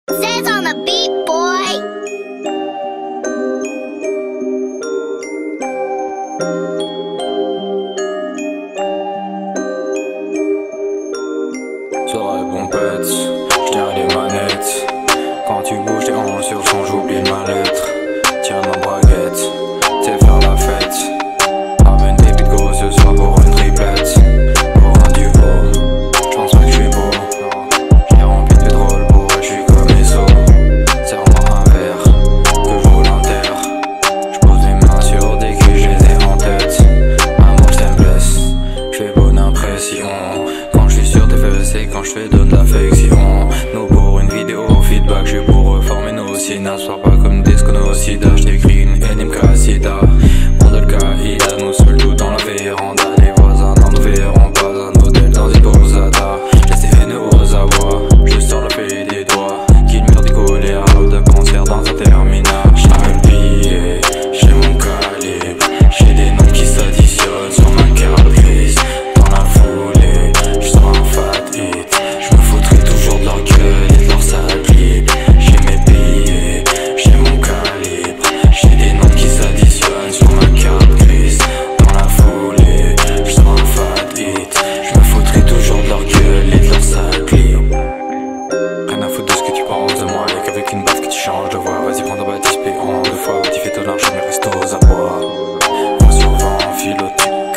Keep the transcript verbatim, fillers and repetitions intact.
Says on the beat, boy. Soirée pompette, j'tiens les manettes. Quand tu bouges tes hanches sur son, j'oublie ma lettre. Tiens ma braguette, t'es faire la fête. Ramène des bites gros ce soir pour une triplette. Pour un duo, j'pense pas que j'suis beau. J'ai rempli de pétrole pour elle, j'suis comme Esso. Serre-moi un verre, que j'roule un terre. J'pose mes mains sur des culs, j'les ai en tête. Amour ça me blesse, j'fais bonne impression. Quand j'suis sur tes fesses et quand j'fais donne l'affection. Nous pour une vidéo feedback, j'suis pour reformer nos synapses. Sois pas comme des sconocides, j't'écris une N M K sida. Monde Al-Qaïda, nous seuls tout dans la véranda. Les voisins n'en nous verront pas, un hôtel dans une posada. J'laisse des haineux aux abois, je sors le pays des doigts. Qu'il mure des colères, de concert dans un terminal. J'ai un billet, j'ai mon calibre. J'ai des noms qui s'additionnent sur ma carte grise. Dans la foulée, j'sors un fat hit. J'me foutrai toujours de leur gueule et de leur sale clip. J'ai mes billets, j'ai mon calibre. J'ai des noms qui s'additionnent sur ma carte grise. Dans la foulée, j'sors un fat hit. J'me foutrai toujours de leur gueule et de leur sale clip. Rien à foutre de ce que tu penses de moi. Y'a qu'avec une baffe que tu changes de voix. Vas-y prends ta bâtisse, paie en deux fois. Tu fais ton argent, il reste aux abois. Vent sur vent, filote.